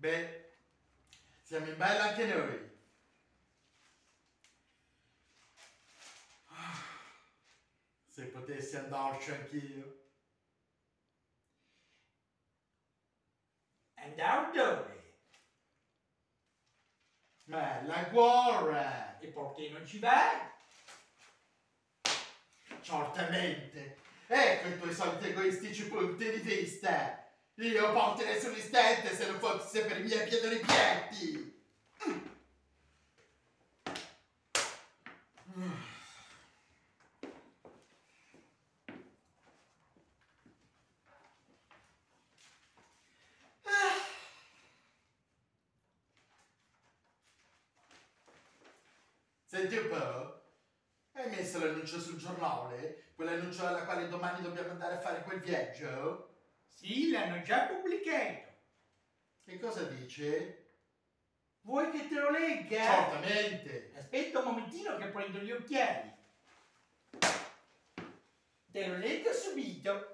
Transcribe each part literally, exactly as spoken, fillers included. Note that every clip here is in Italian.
Beh, siamo in bella anche noi. Se potessi andarci anch'io. Andare dove? Ma la guerra! E perché non ci vai? Certamente. Ecco i tuoi soliti egoistici punti di vista. Io partirei sull'istante se non fosse per i miei piedoni piatti. Senti un po'. Hai messo l'annuncio sul giornale? Quell'annuncio alla quale domani dobbiamo andare a fare quel viaggio? Sì, l'hanno già pubblicato. Che cosa dice? Vuoi che te lo legga? Certamente. Aspetta un momentino che prendo gli occhiali. Te lo leggo subito.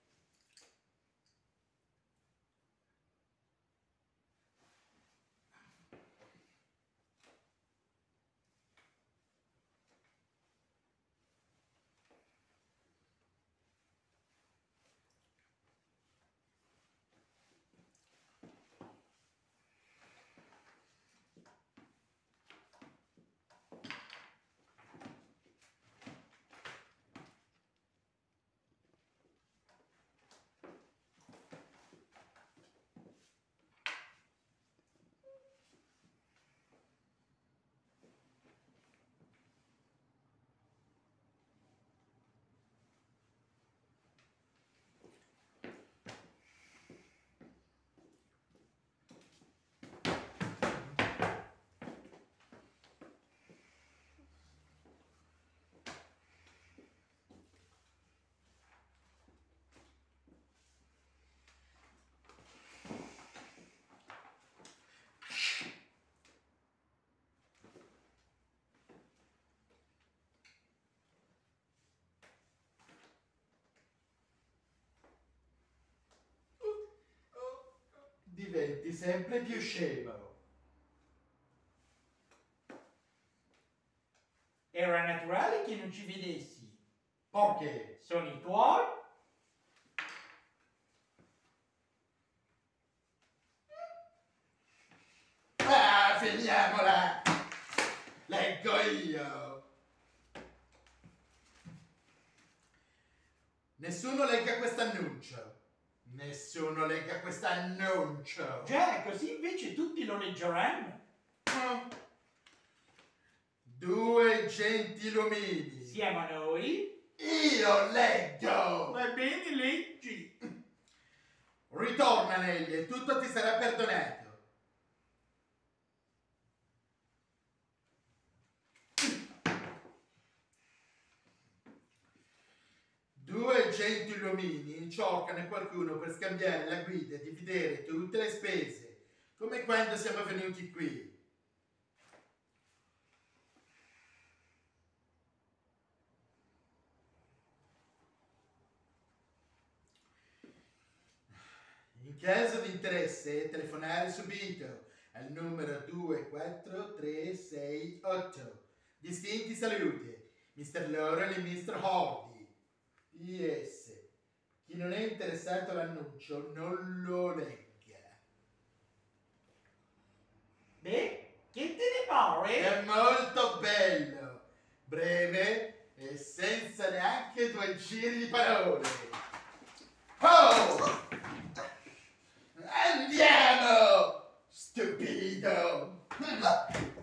Diventi sempre più scemo. Era naturale che non ci vedessi. Perché? Sono i tuoi. Ah, finiamola! Leggo io! Nessuno legga quest'annuncio. Nessuno legga quest'annuncio. Già, così invece tutti lo leggeranno. Due gentilomini. Siamo noi. Io leggo. Va bene, leggi. Ritorna, Nelly, e tutto ti sarà perdonato. Due gentilomini cercano qualcuno per scambiare la guida e dividere tutte le spese, come quando siamo venuti qui. In caso di interesse, telefonare subito al numero due quattro tre sei otto. Distinti saluti, mister Laurel e mister Hardy. P S. Chi non è interessato all'annuncio non lo legga. Beh, che te ne pare? È molto bello, breve e senza neanche due giri di parole. Oh! Andiamo, stupido!